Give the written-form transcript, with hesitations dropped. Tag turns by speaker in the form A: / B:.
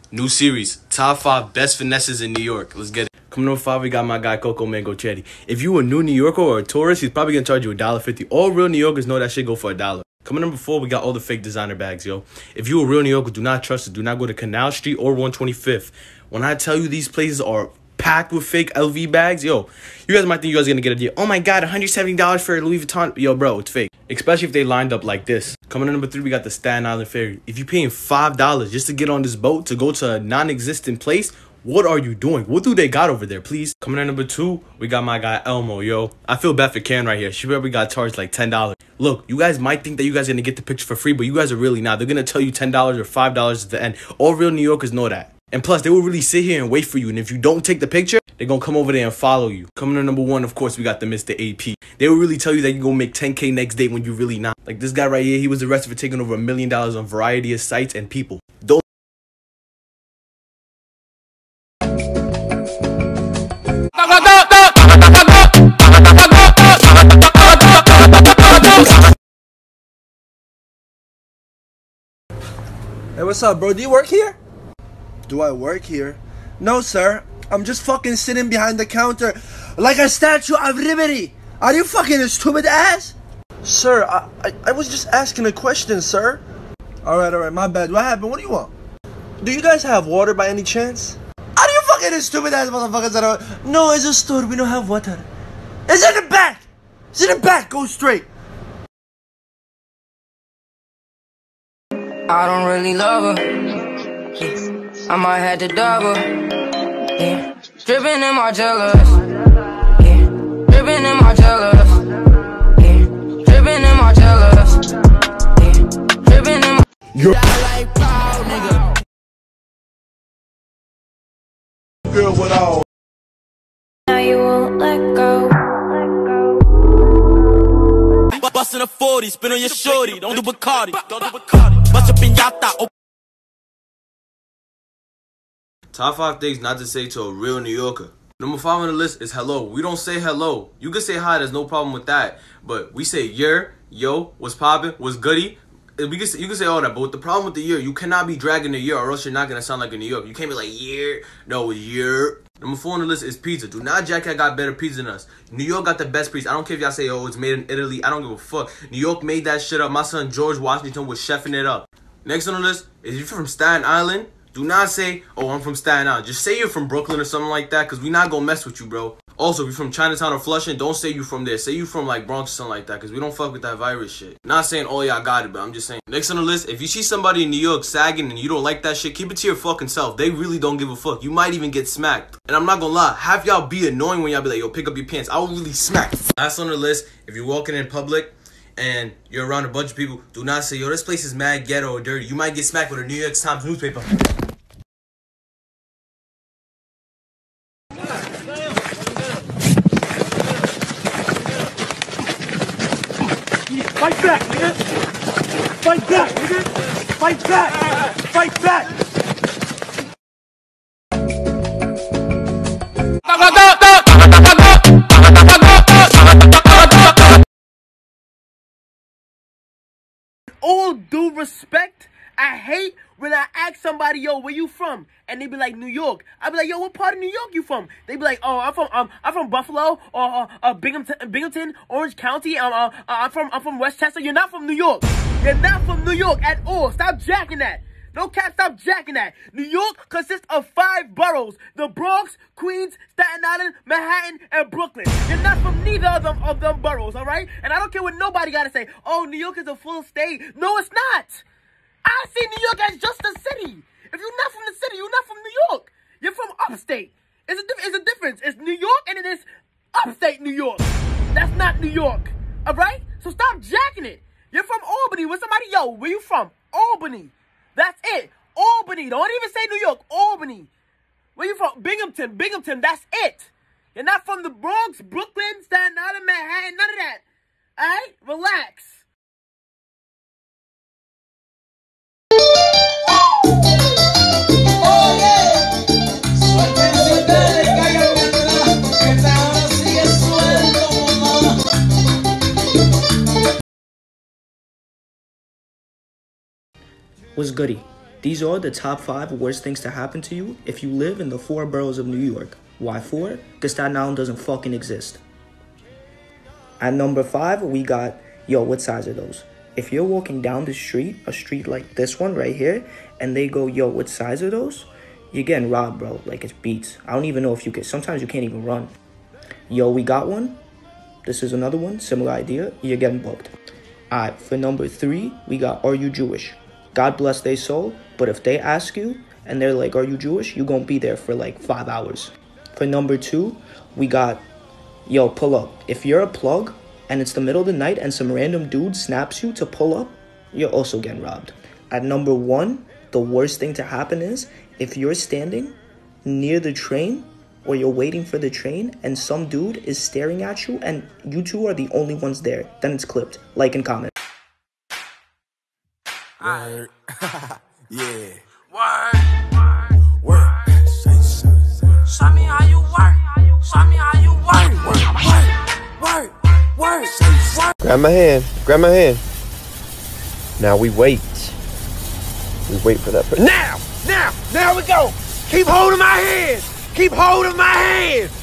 A: New series, top 5 best finesses in New York. Let's get it. Coming number 5, we got my guy Coco Mango Chetty. If you a new New Yorker or a tourist, he's probably gonna charge you $1.50. All real New Yorkers know that shit go for $1. Coming number 4, we got all the fake designer bags, yo. If you a real New Yorker, do not trust it. Do not go to Canal Street or 125th. When I tell you these places are packed with fake LV bags, yo, you guys might think you guys are gonna get a deal. Oh my god, $170 for a Louis Vuitton. Yo, bro, it's fake. Especially if they lined up like this. Coming in number 3, we got the Staten Island Ferry. If you're paying $5 just to get on this boat to go to a non-existent place, what are you doing? What do they got over there, please? Coming in number 2, we got my guy Elmo, yo. I feel bad for Karen right here. She probably got charged like $10. Look, you guys might think that you guys are gonna get the picture for free, but you guys are really not. They're gonna tell you $10 or $5 at the end. All real New Yorkers know that. And plus, they will really sit here and wait for you. And if you don't take the picture, they're going to come over there and follow you. Coming to number 1, of course, we got the Mr. AP. They will really tell you that you're going to make $10K next day when you're really not. Like this guy right here, he was arrested for taking over $1 million on a variety of sites and people. Don't.
B: Hey, what's up, bro? Do you work here? Do I work here? No, sir. I'm just fucking sitting behind the counter like a statue of liberty. Are you fucking a stupid ass? Sir, I was just asking a question, sir. Alright, my bad. What happened? What do you want? Do you guys have water by any chance? Are you fucking a stupid ass motherfuckers? No, it's a store. We don't have water. It's in the back. It's in the back. Go straight.
C: I don't really love her. I might have to double. Yeah. Dripping in my jealous. Yeah. Dripping in my jealous. Yeah. Dripping in my jealous. Yeah. Dripping in my.
A: You're
C: like proud nigga.
B: Girl with all.
D: Now you won't let go.
E: Bustin' a 40, spin on your shorty. Don't do Bacardi. Bust up in Yata.
A: Top 5 things not to say to a real New Yorker. Number 5 on the list is hello. We don't say hello. You can say hi, there's no problem with that. But we say yer, yo, what's poppin', what's goody. You can say all that, but the problem with the year, you cannot be dragging the year or else you're not going to sound like a New York. You can't be like, year, no, year. Number 4 on the list is pizza. Do not Jackhead got better pizza than us. New York got the best pizza. I don't care if y'all say, oh, it's made in Italy. I don't give a fuck. New York made that shit up. My son George Washington was chefing it up. Next on the list is if you're from Staten Island, do not say, oh, I'm from Staten Island. Just say you're from Brooklyn or something like that, because we not going to mess with you, bro. Also, if you're from Chinatown or Flushing, don't say you from there. Say you from, like, Bronx or something like that, because we don't fuck with that virus shit. Not saying, oh, yeah, I got it, but I'm just saying. Next on the list, if you see somebody in New York sagging and you don't like that shit, keep it to your fucking self. They really don't give a fuck. You might even get smacked. And I'm not going to lie, half y'all be annoying when y'all be like, yo, pick up your pants. I will really smack. Last on the list, if you're walking in public and you're around a bunch of people, do not say, yo, this place is mad ghetto or dirty. You might get smacked with a New York Times newspaper.
F: Fight back, nigga! Fight back, nigga! Fight back! Fight back!
G: All due respect, I hate when I ask somebody, yo, where you from? And they be like, New York. I be like, yo, what part of New York you from? They be like, oh, I'm from Buffalo or Binghamton, Orange County. I'm from Westchester. You're not from New York. You're not from New York at all. Stop jacking that. No cap, stop jacking that. New York consists of 5 boroughs: the Bronx, Queens, Staten Island, Manhattan, and Brooklyn. You're not from neither of them boroughs, all right? And I don't care what nobody got to say. Oh, New York is a full state. No, it's not. I see New York as just a city. If you're not from the city, you're not from New York. You're from upstate. It's a difference. It's New York and it is upstate New York. That's not New York, all right? So stop jacking it. You're from Albany. With somebody, yo, where you from? Albany. That's it. Albany. Don't even say New York. Albany. Where you from? Binghamton. That's it. You're not from the Bronx, Brooklyn, Staten Island, Manhattan, none of that. All right? Relax.
H: What's goody? These are the top 5 worst things to happen to you if you live in the 4 boroughs of New York. Why 4? Because Staten Island doesn't fucking exist. At number 5, we got, yo, what size are those? If you're walking down the street, a street like this one right here, and they go, yo, what size are those? You're getting robbed, bro. Like, it's beats. I don't even know if you can. Sometimes you can't even run. Yo, we got one. This is another one. Similar idea. You're getting booked. Alright, for number 3, we got, are you Jewish? God bless their soul, but if they ask you and they're like, are you Jewish? You're gonna be there for like 5 hours. For number 2, we got, yo, pull up. If you're a plug and it's the middle of the night and some random dude snaps you to pull up, you're also getting robbed. At number 1, the worst thing to happen is if you're standing near the train or you're waiting for the train and some dude is staring at you and you two are the only ones there, then it's clipped. Like and comment.
E: Word. Yeah.
F: Word.
E: Work.
F: Show me how you work. Show me how you work. Work.
I: Grab my hand. Grab my hand. Now we wait. We wait for that person.
F: Now we go. Keep holding my hand. Keep holding my hand.